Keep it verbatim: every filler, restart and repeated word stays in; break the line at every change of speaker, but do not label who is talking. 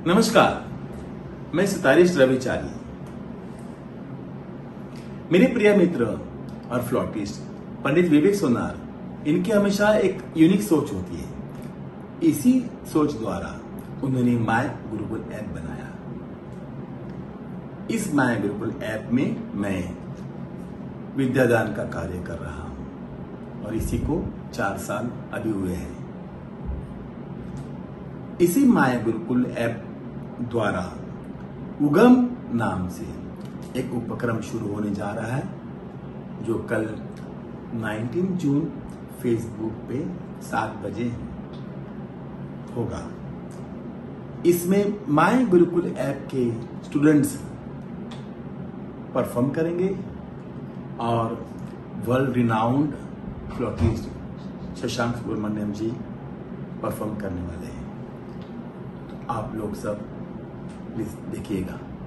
नमस्कार, मैं सितारिश रविचारी। मेरे प्रिय मित्र और फ्लॉटिस्ट पंडित विवेक सोनार, इनकी हमेशा एक यूनिक सोच होती है। इसी सोच द्वारा उन्होंने माय गुरुकुल ऐप बनाया। इस माय गुरुकुल ऐप में मैं विद्यादान का कार्य कर रहा हूं और इसी को चार साल अभी हुए हैं। इसी माय गुरुकुल ऐप द्वारा उगम नाम से एक उपक्रम शुरू होने जा रहा है, जो कल उन्नीस जून फेसबुक पे सात बजे होगा। इसमें माय गुरुकुल ऐप के स्टूडेंट्स परफॉर्म करेंगे और world renowned flautist Shashank Subramaniam ji perform करने वाले हैं। तो आप लोग सब प्लीज देखिएगा।